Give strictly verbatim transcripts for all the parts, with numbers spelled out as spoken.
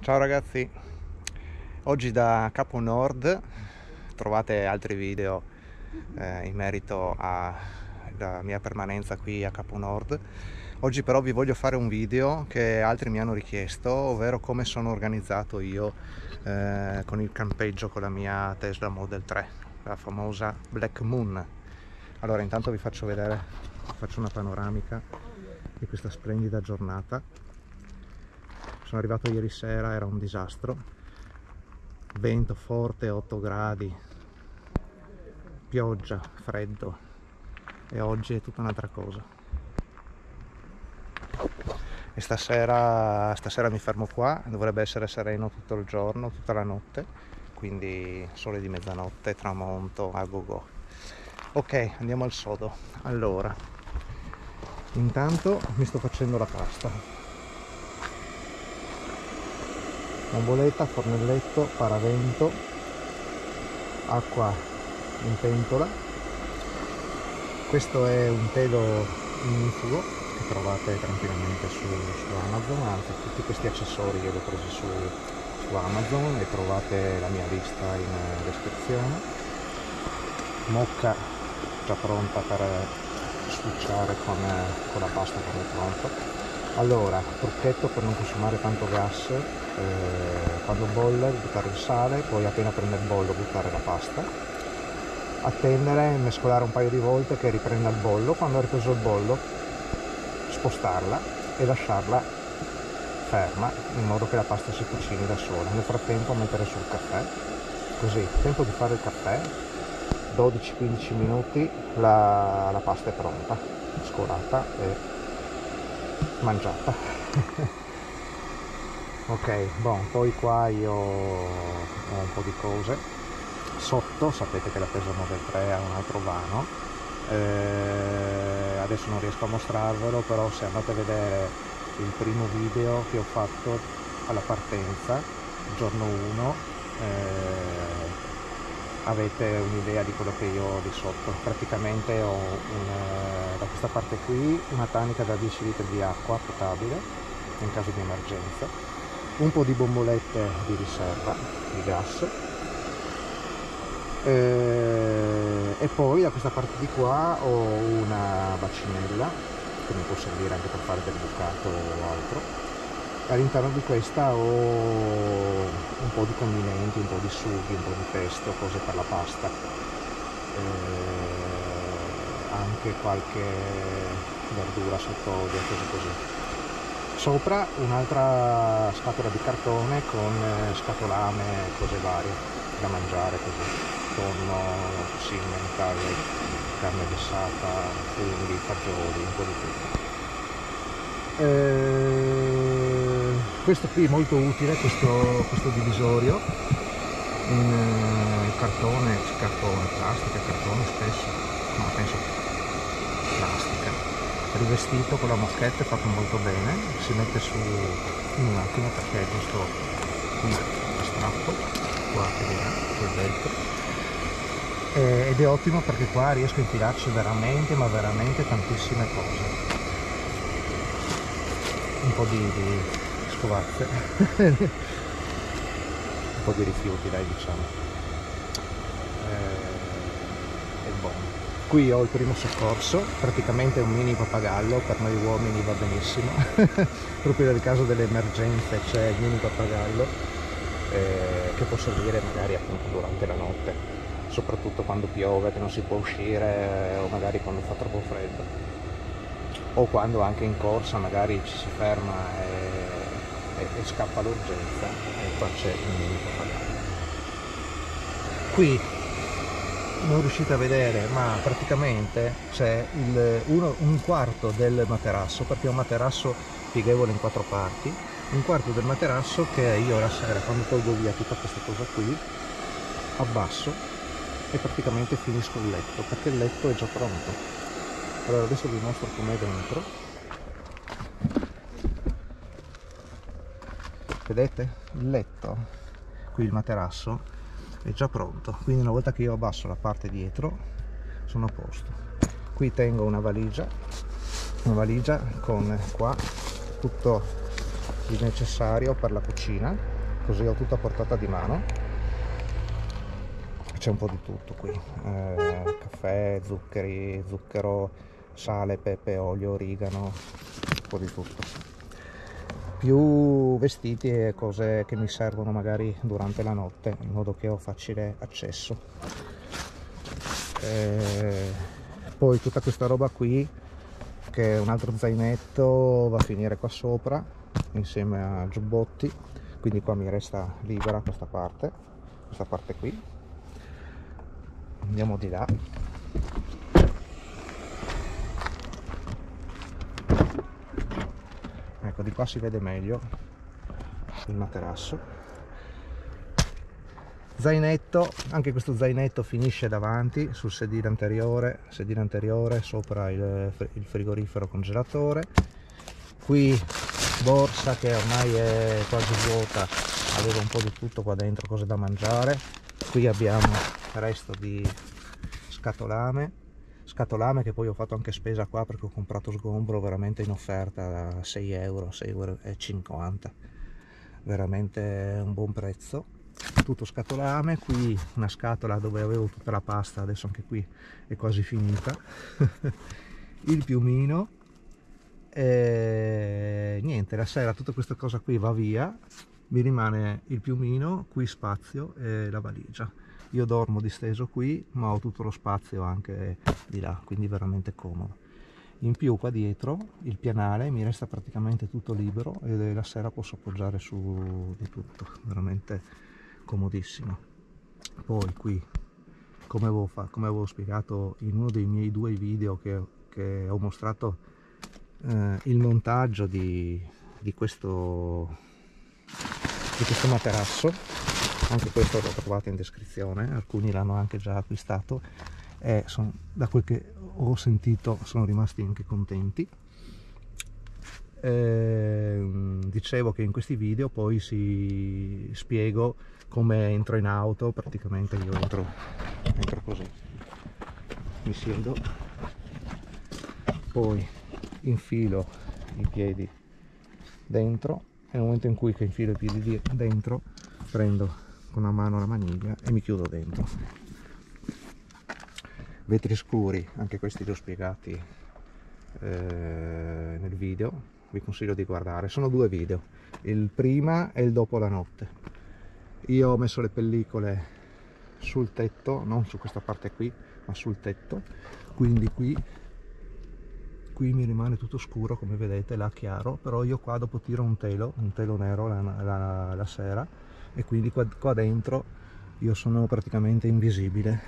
Ciao ragazzi, oggi da Capo Nord trovate altri video eh, in merito alla mia permanenza qui a Capo Nord. Oggi però vi voglio fare un video che altri mi hanno richiesto, ovvero come sono organizzato io eh, con il campeggio con la mia Tesla Model tre, la famosa Black Moon. Allora intanto vi faccio vedere, faccio una panoramica di questa splendida giornata. Sono arrivato ieri sera, era un disastro, vento forte, otto gradi, pioggia, freddo, e oggi è tutta un'altra cosa. E stasera, stasera mi fermo qua, dovrebbe essere sereno tutto il giorno, tutta la notte, quindi sole di mezzanotte, tramonto, a go go. Ok, andiamo al sodo. Allora, intanto mi sto facendo la pasta. Bomboletta, fornelletto, paravento, acqua in pentola. Questo è un telo ignifugo che trovate tranquillamente su, su Amazon, anzi tutti questi accessori io li ho presi su, su Amazon e trovate la mia lista in descrizione. Mocca già pronta per sbucciare con, con la pasta quando è pronta. Allora, trucchetto per non consumare tanto gas, eh, quando bolle buttare il sale, poi appena prende il bollo buttare la pasta, attendere, mescolare un paio di volte che riprenda il bollo, quando ha ripreso il bollo spostarla e lasciarla ferma in modo che la pasta si cucini da sola. Nel frattempo mettere sul caffè, così, tempo di fare il caffè, dodici quindici minuti la, la pasta è pronta, scolata e mangiata. Ok, bon, poi qua io ho un po' di cose sotto, sapete che la Tesla Model tre ha un altro vano, eh, adesso non riesco a mostrarvelo, però se andate a vedere il primo video che ho fatto alla partenza, giorno uno, eh, avete un'idea di quello che io ho di sotto. Praticamente ho un, da questa parte qui una tanica da dieci litri di acqua potabile in caso di emergenza, un po' di bombolette di riserva di gas, e, e poi da questa parte di qua ho una bacinella che mi può servire anche per fare del bucato o altro. All'interno di questa ho un po' di condimenti, un po' di sughi, un po' di pesto, cose per la pasta, eh, anche qualche verdura sott'olio, cose così. Sopra un'altra scatola di cartone con scatolame e cose varie da mangiare, così, tonno, simmental, carne lessata, funghi, fagioli, un po' di tutto. Eh, questo qui è molto utile, questo, questo divisorio in eh, cartone, cartone, plastica, cartone spesso, ma penso plastica, rivestito con la moschetta, è fatto molto bene, si mette su in macchina perché è giusto qui a strappo, qua che viene, quel velcro, eh, ed è ottimo perché qua riesco a infilarci veramente, ma veramente tantissime cose. Un po' di, di scovazze, un po' di rifiuti, dai, diciamo. Eh, è buono. Qui ho il primo soccorso, praticamente un mini pappagallo, per noi uomini va benissimo. Proprio nel caso delle emergenze c'è il mini pappagallo eh, che può servire magari appunto durante la notte, soprattutto quando piove, che non si può uscire, o magari quando fa troppo freddo, o quando anche in corsa magari ci si ferma e, e, e scappa l'urgenza, e qua c'è il mini pappagallo. Qui non riuscite a vedere, ma praticamente c'è un quarto del materasso, perché è un materasso pieghevole in quattro parti, un quarto del materasso che io la sera, quando tolgo via tutta questa cosa qui, abbasso e praticamente finisco il letto, perché il letto è già pronto. Allora adesso vi mostro com'è dentro. Vedete? Il letto, qui il materasso è già pronto, quindi una volta che io abbasso la parte dietro sono a posto. Qui tengo una valigia, una valigia con qua tutto il necessario per la cucina, così ho tutto a portata di mano. C'è un po' di tutto qui, eh, caffè, zuccheri, zucchero, sale, pepe, olio, origano, un po' di tutto, più vestiti e cose che mi servono magari durante la notte, in modo che ho facile accesso. Eh, poi tutta questa roba qui, che è un altro zainetto, va a finire qua sopra insieme a giubbotti, quindi qua mi resta libera questa parte, questa parte qui. Andiamo di là. Ecco, di qua si vede meglio il materasso. Zainetto, anche questo zainetto finisce davanti sul sedile anteriore, sedile anteriore sopra il, il frigorifero congelatore. Qui borsa che ormai è quasi vuota, avevo un po' di tutto qua dentro, cose da mangiare. Qui abbiamo resto di scatolame, scatolame che poi ho fatto anche spesa qua perché ho comprato sgombro veramente in offerta da sei euro, sei euro e cinquanta, veramente un buon prezzo. Tutto scatolame. Qui una scatola dove avevo tutta la pasta, adesso anche qui è quasi finita. Il piumino e niente, la sera tutta questa cosa qui va via, mi rimane il piumino, qui spazio e la valigia. Io dormo disteso qui, ma ho tutto lo spazio anche di là, quindi veramente comodo. In più qua dietro il pianale mi resta praticamente tutto libero e la sera posso appoggiare su di tutto, veramente comodissimo. Poi qui, come avevo, fa, come avevo spiegato in uno dei miei due video che, che ho mostrato eh, il montaggio di, di questo di questo materasso, anche questo lo trovate in descrizione, alcuni l'hanno anche già acquistato e son, da quel che ho sentito sono rimasti anche contenti. Eh, dicevo che in questi video poi si spiego come entro in auto, praticamente io entro, entro così, mi siedo, poi infilo i piedi dentro e nel momento in cui che infilo i piedi dentro prendo con una mano la maniglia e mi chiudo dentro. Vetri scuri, anche questi li ho spiegati eh, nel video, vi consiglio di guardare, sono due video, il prima e il dopo la notte. Io ho messo le pellicole sul tetto, non su questa parte qui, ma sul tetto, quindi qui qui mi rimane tutto scuro come vedete, là chiaro, però io qua dopo tiro un telo, un telo nero la, la, la sera, e quindi qua, qua dentro io sono praticamente invisibile.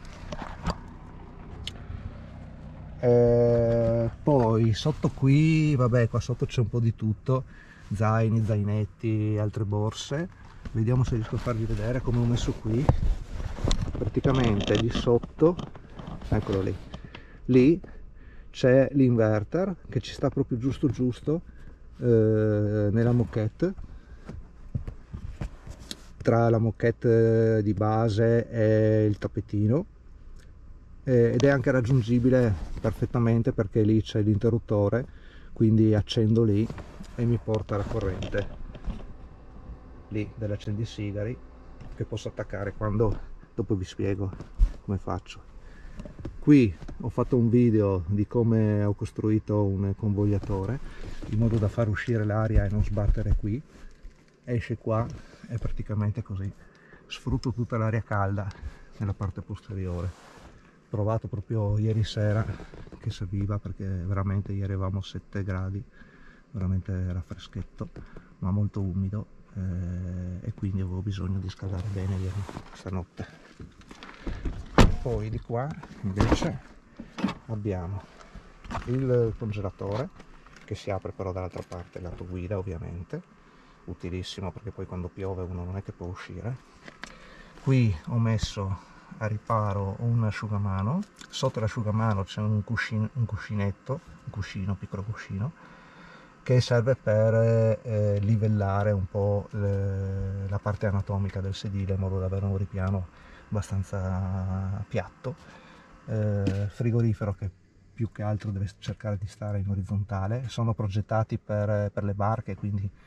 Eh, poi sotto qui, vabbè, qua sotto c'è un po' di tutto, zaini, zainetti, altre borse. Vediamo se riesco a farvi vedere come ho messo qui. Praticamente lì sotto, eccolo lì, lì c'è l'inverter che ci sta proprio giusto giusto eh, nella moquette, tra la moquette di base e il tappetino, eh, ed è anche raggiungibile perfettamente perché lì c'è l'interruttore, quindi accendo lì e mi porta la corrente lì dell'accendisigari che posso attaccare quando, dopo vi spiego come faccio. Qui ho fatto un video di come ho costruito un convogliatore in modo da far uscire l'aria e non sbattere qui, esce qua e praticamente così sfrutto tutta l'aria calda nella parte posteriore. Provato proprio ieri sera che serviva, perché veramente ieri avevamo sette gradi, veramente era freschetto ma molto umido, eh, e quindi avevo bisogno di scaldare bene ieri stanotte. Poi di qua invece abbiamo il congelatore che si apre però dall'altra parte, lato guida ovviamente, utilissimo perché poi quando piove uno non è che può uscire. Qui ho messo a riparo un asciugamano, sotto l'asciugamano c'è un, cuscino, un cuscinetto, un cuscino, piccolo cuscino, che serve per eh, livellare un po' le, la parte anatomica del sedile in modo da avere un ripiano abbastanza piatto. Eh, frigorifero che più che altro deve cercare di stare in orizzontale, sono progettati per, per le barche, quindi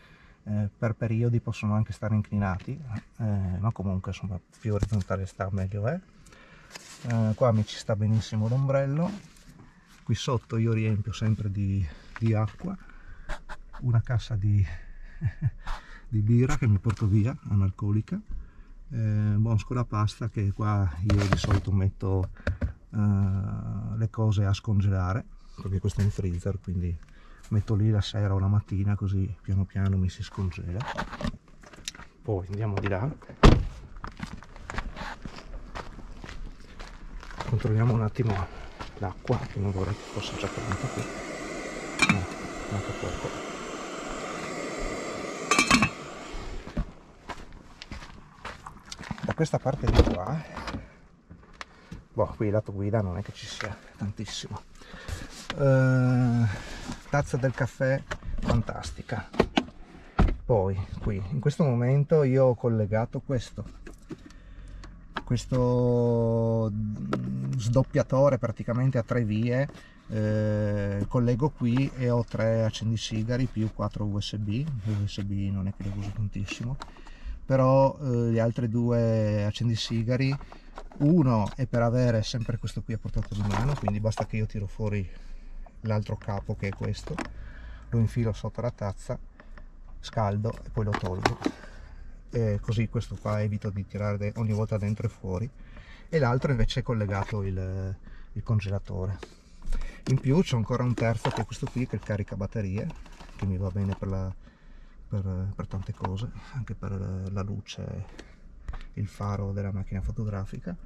eh, per periodi possono anche stare inclinati, eh, ma comunque insomma più orizzontale sta meglio è. Eh, qua mi ci sta benissimo l'ombrello. Qui sotto io riempio sempre di, di acqua, una cassa di, di birra che mi porto via, analcolica, eh, bon, scolapasta che qua io di solito metto eh, le cose a scongelare, perché questo è in freezer, quindi metto lì la sera o la mattina, così piano piano mi si scongela. Poi andiamo di là, controlliamo un attimo l'acqua, che non vorrei che fosse già pronta qui. No, manca poco. Da questa parte di qua, boh, qui lato guida non è che ci sia tantissimo. Uh, tazza del caffè fantastica. Poi qui in questo momento io ho collegato questo questo sdoppiatore praticamente a tre vie, eh, collego qui e ho tre accendisigari più quattro U S B. U S B non è che lo uso tantissimo, però eh, gli altri due accendisigari, uno è per avere sempre questo qui a portata di mano, quindi basta che io tiro fuori l'altro capo che è questo, lo infilo sotto la tazza, scaldo e poi lo tolgo. E così questo qua evito di tirare ogni volta dentro e fuori, e l'altro invece è collegato il, il congelatore. In più c'è ancora un terzo che è questo qui, che è il caricabatterie, che mi va bene per, la, per, per tante cose, anche per la luce, il faro della macchina fotografica.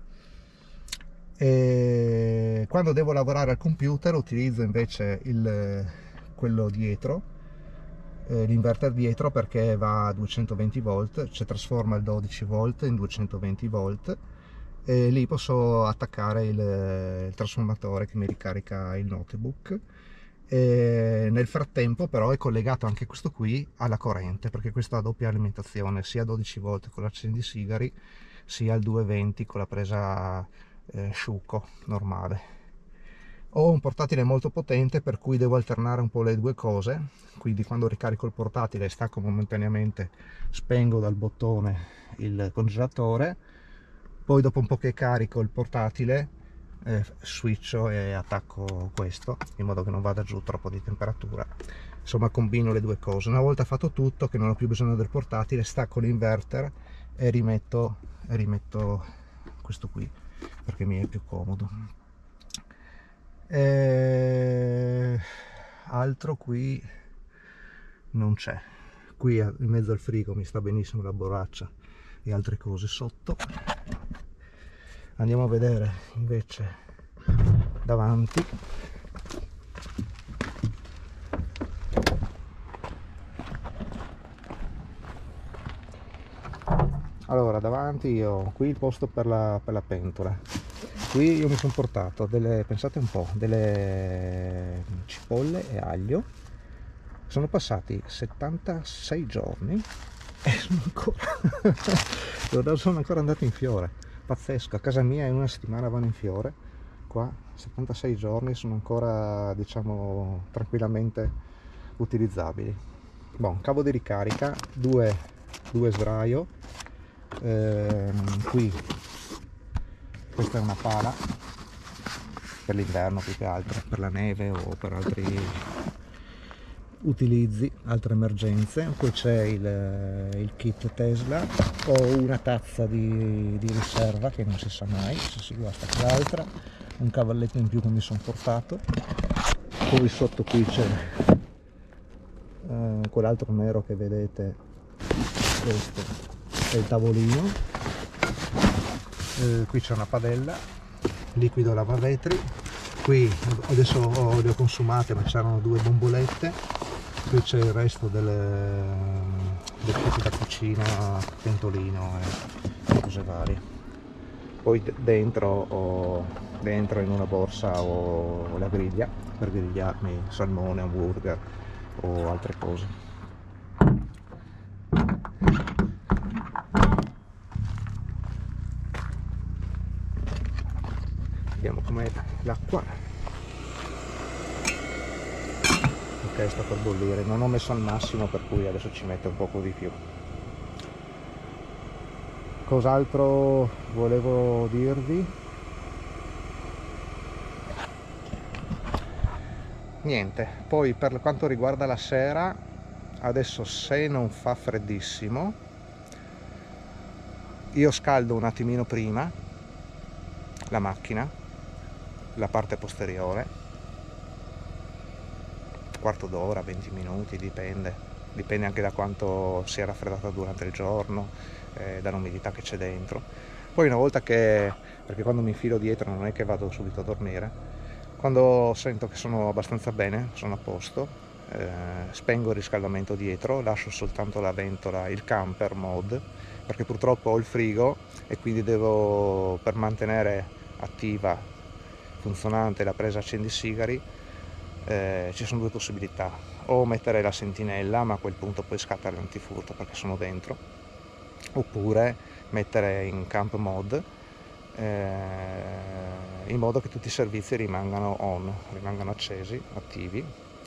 E quando devo lavorare al computer utilizzo invece il, quello dietro, l'inverter dietro, perché va a duecentoventi volt, cioè trasforma il dodici volt in duecentoventi volt, e lì posso attaccare il, il trasformatore che mi ricarica il notebook. E nel frattempo però è collegato anche questo qui alla corrente, perché questo ha doppia alimentazione, sia dodici volt con l'accendisigari sia il duecentoventi con la presa eh, Sciuco normale. Ho un portatile molto potente, per cui devo alternare un po' le due cose, quindi quando ricarico il portatile e stacco momentaneamente, spengo dal bottone il congelatore, poi dopo un po' che carico il portatile eh, switcho e attacco questo, in modo che non vada giù troppo di temperatura. Insomma, combino le due cose. Una volta fatto tutto, che non ho più bisogno del portatile, stacco l'inverter e rimetto, e rimetto questo qui, perché mi è più comodo. E altro qui non c'è. Qui in mezzo al frigo mi sta benissimo la borraccia e altre cose sotto. Andiamo a vedere invece davanti. Allora, davanti io ho qui il posto per la, per la pentola. Qui io mi sono portato delle, pensate un po', delle cipolle e aglio. Sono passati settantasei giorni e sono ancora sono ancora andati in fiore. Pazzesco, a casa mia in una settimana vanno in fiore, qua settantasei giorni sono ancora, diciamo, tranquillamente utilizzabili. Bon, cavo di ricarica, due, due sdraio, ehm, qui questa è una pala per l'inverno più che altro, per la neve o per altri utilizzi, altre emergenze. Poi c'è il, il kit Tesla, ho una tazza di, di riserva che non si sa mai se si guasta quell'altra, un cavalletto in più che mi sono portato, poi sotto qui c'è eh, quell'altro nero che vedete, questo è il tavolino. Eh, qui c'è una padella, liquido lavavetri, qui adesso ho, le ho consumate ma c'erano due bombolette, qui c'è il resto delle, del kit da cucina, pentolino e cose varie. Poi dentro, ho, dentro in una borsa ho la griglia per grigliarmi salmone, hamburger o altre cose. Vediamo com'è l'acqua. Ok, testa per bollire. Non ho messo al massimo, per cui adesso ci mette un poco di più. Cos'altro volevo dirvi? Niente, poi per quanto riguarda la sera, adesso se non fa freddissimo, io scaldo un attimino prima la macchina, la parte posteriore, quarto d'ora, venti minuti, dipende, dipende anche da quanto si è raffreddata durante il giorno, eh, dall'umidità che c'è dentro. Poi una volta che, perché quando mi infilo dietro non è che vado subito a dormire, quando sento che sono abbastanza bene, sono a posto, eh, spengo il riscaldamento dietro, lascio soltanto la ventola, il camper mode, perché purtroppo ho il frigo e quindi devo, per mantenere attiva, funzionante la presa accendisigari, eh, ci sono due possibilità: o mettere la sentinella, ma a quel punto poi scatta l'antifurto perché sono dentro, oppure mettere in camp mode, eh, in modo che tutti i servizi rimangano on, rimangano accesi, attivi.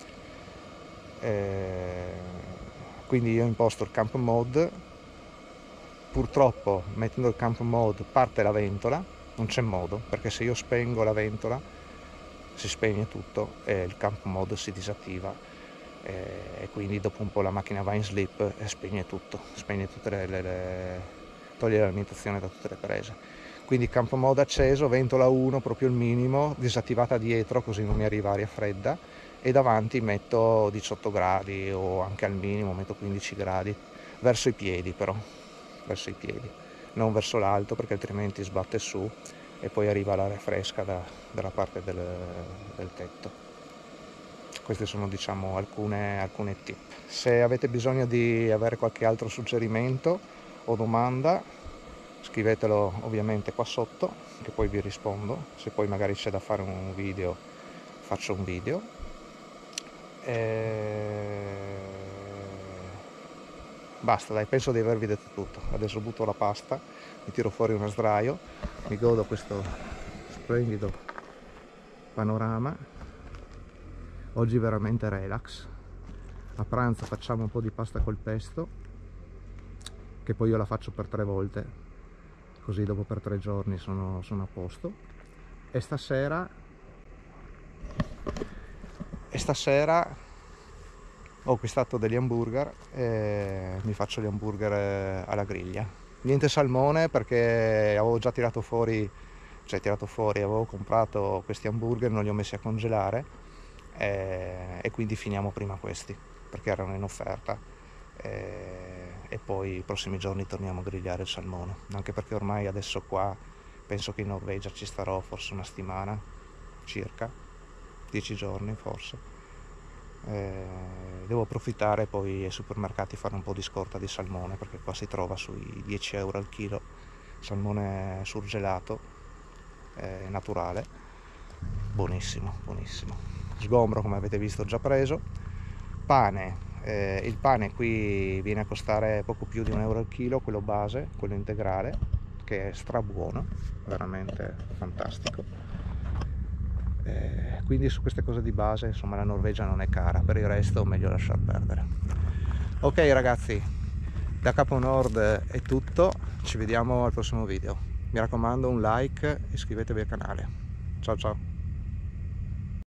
Eh, quindi io imposto il camp mode. Purtroppo mettendo il camp mode parte la ventola, non c'è modo, perché se io spengo la ventola si spegne tutto e il camp mode si disattiva, e, e quindi dopo un po' la macchina va in sleep e spegne tutto, spegne tutte le, le, le toglie l'alimentazione da tutte le prese. Quindi camp mode acceso, ventola uno, proprio il minimo, disattivata dietro così non mi arriva aria fredda, e davanti metto diciotto gradi o anche al minimo metto quindici gradi, verso i piedi però, verso i piedi, non verso l'alto perché altrimenti sbatte su e poi arriva l'aria fresca da, dalla parte del, del tetto. Queste sono, diciamo, alcune, alcune tip. Se avete bisogno di avere qualche altro suggerimento o domanda, scrivetelo ovviamente qua sotto, che poi vi rispondo. Se poi magari c'è da fare un video, faccio un video. E... basta, dai, penso di avervi detto tutto. Adesso butto la pasta, mi tiro fuori uno sdraio, mi godo questo splendido panorama. Oggi veramente relax. A pranzo facciamo un po' di pasta col pesto, che poi io la faccio per tre volte, così dopo per tre giorni sono, sono a posto. E stasera e stasera ho acquistato degli hamburger e mi faccio gli hamburger alla griglia. Niente salmone perché avevo già tirato fuori, cioè tirato fuori, avevo comprato questi hamburger, non li ho messi a congelare, e, e quindi finiamo prima questi perché erano in offerta, e, e poi i prossimi giorni torniamo a grigliare il salmone, anche perché ormai adesso qua penso che in Norvegia ci starò forse una settimana circa, dieci giorni forse. Eh, devo approfittare poi ai supermercati, fare un po' di scorta di salmone, perché qua si trova sui dieci euro al chilo salmone surgelato, eh, naturale, buonissimo, buonissimo. Sgombro, come avete visto, già preso. Pane, eh, il pane qui viene a costare poco più di un euro al chilo, quello base, quello integrale, che è strabuono, veramente fantastico. Eh, quindi su queste cose di base, insomma, la Norvegia non è cara, per il resto meglio lasciar perdere. Ok ragazzi, da Capo Nord è tutto, ci vediamo al prossimo video. Mi raccomando, un like e iscrivetevi al canale. Ciao ciao.